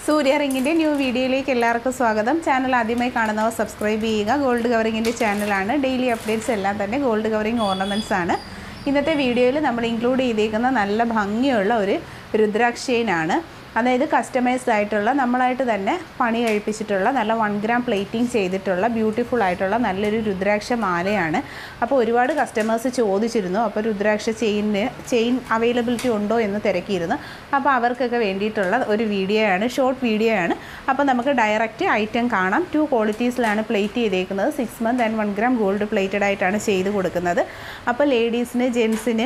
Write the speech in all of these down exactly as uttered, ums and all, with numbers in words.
suryaRing new video like ellarkku swagatham. Channel ആദ്യമായി കാണുന്നവർ subscribe ചെയ്യുക. Gold covering ന്റെ ചാനലാണ്. Daily updates എല്ലാം തന്നെ gold covering ornaments ആണ്. ഇന്നത്തെ വീഡിയോയിൽ നമ്മൾ ഇൻക്ലൂഡ് ചെയ്തിരിക്കുന്ന നല്ല ഭംഗിയുള്ള ഒരു രുദ്രാക്ഷ ചെയിൻ ആണ്. അതായത് കസ്റ്റമൈസ്ഡ് ആയിട്ടുള്ള നമ്മളായിട്ട് തന്നെ പണി കഴിപ്പിച്ചിട്ടുള്ള നല്ല one gram പ്ലേറ്റിംഗ് ചെയ്തിട്ടുള്ള ബ്യൂട്ടിഫുൾ ആയിട്ടുള്ള നല്ലൊരു രുദ്രാക്ഷ മാലയാണ്. അപ്പോൾ ഒരുപാട് കസ്റ്റമേഴ്സ് ചോദിച്ചിരുന്നു അപ്പോൾ രുദ്രാക്ഷ ചെയിനിന് ചെയിൻ അവൈലബിലിറ്റി ഉണ്ടോ എന്ന് തിരക്കിയിരുന്നു. അപ്പോൾ അവർക്കൊക്കെ വേണ്ടിയിട്ടുള്ള ഒരു വീഡിയോ ആണ്, ഷോർട്ട് വീഡിയോ ആണ്. അപ്പോൾ നമുക്ക് ഡയറക്റ്റ് ഐറ്റം കാണാം. ടു ക്വാളിറ്റീസിലാണ് പ്ലേറ്റ് ചെയ്തേക്കുന്നത്. Six month and one gram gold plated ആയിട്ടാണ് ചെയ്ത് കൊടുക്കുന്നത്. അപ്പോൾ ലേഡീസിന് ജെൻസിന്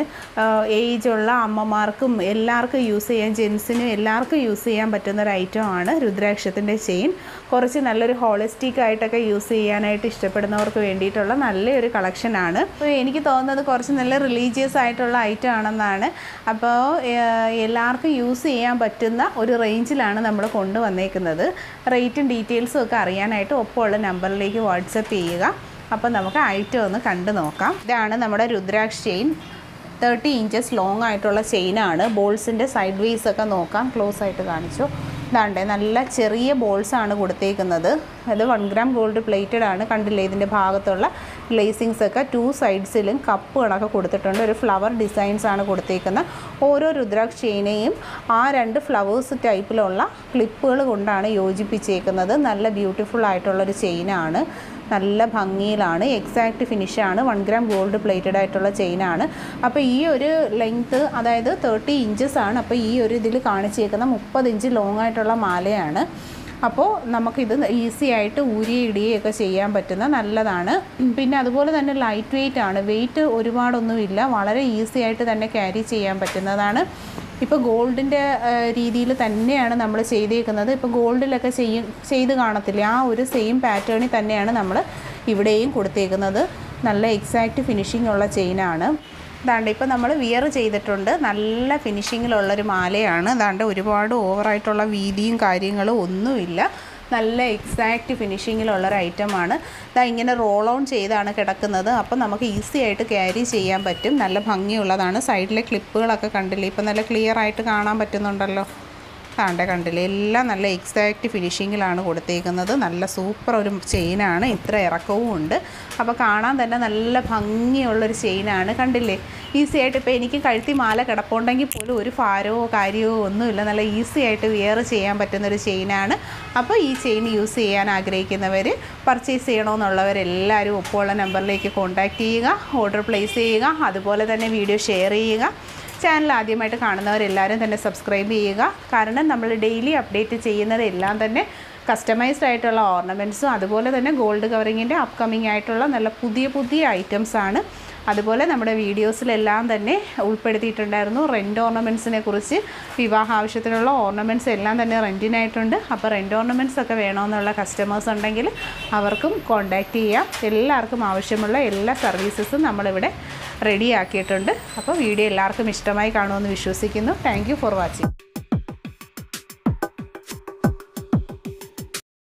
ഏജ് ഉള്ള അമ്മമാർക്കും എല്ലാവർക്കും യൂസ് ചെയ്യാൻ, ജെൻസിനും എല്ലാവർക്കും യൂസ് ചെയ്യാൻ പറ്റുന്ന ഒരു ഐറ്റമാണ് രുദ്രാക്ഷത്തിൻ്റെ ചെയിൻ. കുറച്ച് നല്ലൊരു ഹോളിസ്റ്റിക് ആയിട്ടൊക്കെ യൂസ് ചെയ്യാനായിട്ട് ഇഷ്ടപ്പെടുന്നവർക്ക് വേണ്ടിയിട്ടുള്ള നല്ലൊരു കളക്ഷനാണ്. അപ്പോൾ എനിക്ക് തോന്നുന്നത് കുറച്ച് നല്ല റിലീജിയസ് ആയിട്ടുള്ള ഐറ്റം ആണെന്നാണ്. അപ്പോൾ എല്ലാവർക്കും യൂസ് ചെയ്യാൻ പറ്റുന്ന ഒരു റേഞ്ചിലാണ് നമ്മൾ കൊണ്ടുവന്നേക്കുന്നത്. റേറ്റും ഡീറ്റെയിൽസും ഒക്കെ അറിയാനായിട്ട് ഒപ്പമുള്ള നമ്പറിലേക്ക് വാട്സപ്പ് ചെയ്യുക. അപ്പോൾ നമുക്ക് ഐറ്റം ഒന്ന് കണ്ടു നോക്കാം. ഇതാണ് നമ്മുടെ rudraksha chain. Thirty inches long ആയിട്ടുള്ള ചെയിനാണ്. ബോൾസിൻ്റെ സൈഡ് വേസ് ഒക്കെ നോക്കാം, ക്ലോസ് ആയിട്ട് കാണിച്ചു. ഇതാണ്ടേ നല്ല ചെറിയ ബോൾസാണ് കൊടുത്തേക്കുന്നത്. അത് വൺ ഗ്രാം ഗോൾഡ് പ്ലേറ്റഡ് ആണ്. കണ്ടില്ലേ ഇതിൻ്റെ ഭാഗത്തുള്ള ഗ്ലേസിങ്സ് ഒക്കെ ടു സൈഡ്സിലും കപ്പ് കണക്കെ കൊടുത്തിട്ടുണ്ട്. ഒരു ഫ്ലവർ ഡിസൈൻസ് ആണ് കൊടുത്തേക്കുന്നത്. ഓരോ രുദ്രാക്ഷ ചെയിനെയും ആ രണ്ട് ഫ്ലവേഴ്സ് ടൈപ്പിലുള്ള ക്ലിപ്പുകൾ കൊണ്ടാണ് യോജിപ്പിച്ചേക്കുന്നത്. നല്ല ബ്യൂട്ടിഫുൾ ആയിട്ടുള്ളൊരു ചെയിനാണ്. നല്ല ഭംഗിയിലാണ്, എക്സാക്റ്റ് ഫിനിഷാണ്. വൺ ഗ്രാം ഗോൾഡ് പ്ലേറ്റഡ് ആയിട്ടുള്ള ചെയിനാണ്. അപ്പോൾ ഈ ഒരു ലെങ്ത്ത് അതായത് തേർട്ടി ഇഞ്ചസ് ആണ്. അപ്പോൾ ഈ ഒരു ഇതിൽ കാണിച്ചേക്കുന്ന മുപ്പത് ഇഞ്ച് ലോങ് ആയിട്ടുള്ള മാലയാണ്. അപ്പോൾ നമുക്കിത് ഈസി ആയിട്ട് ഊരി ഇടുകയൊക്കെ ചെയ്യാൻ പറ്റുന്ന നല്ലതാണ്. പിന്നെ അതുപോലെ തന്നെ ലൈറ്റ് വെയ്റ്റ് ആണ്. വെയ്റ്റ് ഒരുപാടൊന്നുമില്ല, വളരെ ഈസി ആയിട്ട് തന്നെ ക്യാരി ചെയ്യാൻ പറ്റുന്നതാണ്. ഇപ്പോൾ ഗോൾഡിൻ്റെ രീതിയിൽ തന്നെയാണ് നമ്മൾ ചെയ്തേക്കുന്നത്. ഇപ്പോൾ ഗോൾഡിലൊക്കെ ചെയ്യും ചെയ്ത് കാണത്തില്ല, ആ ഒരു സെയിം പാറ്റേണിൽ തന്നെയാണ് നമ്മൾ ഇവിടെയും കൊടുത്തേക്കുന്നത്. നല്ല എക്സാക്റ്റ് ഫിനിഷിംഗ് ഉള്ള ചെയിനാണ്. ഇതാണ്ട് ഇപ്പോൾ നമ്മൾ വിയർ ചെയ്തിട്ടുണ്ട്. നല്ല ഫിനിഷിങ്ങിലുള്ളൊരു മാലയാണ്. ഇതാണ്ട് ഒരുപാട് ഓവറായിട്ടുള്ള വീതിയും കാര്യങ്ങളും ഒന്നുമില്ല. നല്ല എക്സാക്റ്റ് ഫിനിഷിങ്ങിലുള്ളൊരു ഐറ്റമാണ്. ഇതാ ഇങ്ങനെ റോൾ ഓൺ ചെയ്താണ് കിടക്കുന്നത്. അപ്പോൾ നമുക്ക് ഈസി ആയിട്ട് ക്യാരി ചെയ്യാൻ പറ്റും. നല്ല ഭംഗിയുള്ളതാണ്. സൈഡിലെ ക്ലിപ്പുകളൊക്കെ കണ്ടില്ലേ, ഇപ്പോൾ നല്ല ക്ലിയർ ആയിട്ട് കാണാൻ പറ്റുന്നുണ്ടല്ലോ. താണ്ടെ കണ്ടില്ലേ, എല്ലാം നല്ല എക്സാക്റ്റ് ഫിനിഷിങ്ങിലാണ് കൊടുത്തേക്കുന്നത്. നല്ല സൂപ്പർ ഒരു ചെയിനാണ്. ഇത്ര ഇറക്കവും ഉണ്ട്. അപ്പോൾ കാണാൻ തന്നെ നല്ല ഭംഗിയുള്ളൊരു ചെയിനാണ്. കണ്ടില്ലേ, ഈസി ആയിട്ട് ഇപ്പോൾ എനിക്ക് കഴുത്തി മാല കിടപ്പുണ്ടെങ്കിൽ പോലും ഒരു ഭാരമോ കാര്യമോ ഒന്നുമില്ല. നല്ല ഈസി ആയിട്ട് വിയർ ചെയ്യാൻ പറ്റുന്നൊരു ചെയിനാണ്. അപ്പോൾ ഈ ചെയിൻ യൂസ് ചെയ്യാൻ ആഗ്രഹിക്കുന്നവർ, പർച്ചേസ് ചെയ്യണമെന്നുള്ളവരെല്ലാവരും ഒപ്പമുള്ള നമ്പറിലേക്ക് കോൺടാക്റ്റ് ചെയ്യുക, ഓർഡർ പ്ലേസ് ചെയ്യുക. അതുപോലെ തന്നെ വീഡിയോ ഷെയർ ചെയ്യുക. ചാനൽ ആദ്യമായിട്ട് കാണുന്നവരെല്ലാവരും തന്നെ സബ്സ്ക്രൈബ് ചെയ്യുക. കാരണം നമ്മൾ ഡെയിലി അപ്ഡേറ്റ് ചെയ്യുന്നതെല്ലാം തന്നെ കസ്റ്റമൈസ്ഡ് ആയിട്ടുള്ള ഓർണമെൻറ്റ്സും അതുപോലെ തന്നെ ഗോൾഡ് കവറിങ്ങിൻ്റെ അപ്കമിങ് ആയിട്ടുള്ള നല്ല പുതിയ പുതിയ ഐറ്റംസാണ്. അതുപോലെ നമ്മുടെ വീഡിയോസിലെല്ലാം തന്നെ ഉൾപ്പെടുത്തിയിട്ടുണ്ടായിരുന്നു റെൻറ്റ് ഓർണമെൻറ്റ്സിനെ കുറിച്ച്. വിവാഹ ആവശ്യത്തിനുള്ള ഓർണമെൻറ്റ്സ് എല്ലാം തന്നെ റെൻറ്റിനായിട്ടുണ്ട്. അപ്പോൾ റെൻറ്റ് ഓർണമെൻറ്റ്സ് ഒക്കെ വേണമെന്നുള്ള കസ്റ്റമേഴ്സ് ഉണ്ടെങ്കിൽ അവർക്കും കോൺടാക്റ്റ് ചെയ്യാം. എല്ലാവർക്കും ആവശ്യമുള്ള എല്ലാ സർവീസസും നമ്മളിവിടെ റെഡി ആക്കിയിട്ടുണ്ട്. അപ്പോൾ വീഡിയോ എല്ലാവർക്കും ഇഷ്ടമായി കാണുമെന്ന് വിശ്വസിക്കുന്നു. Thank you for watching.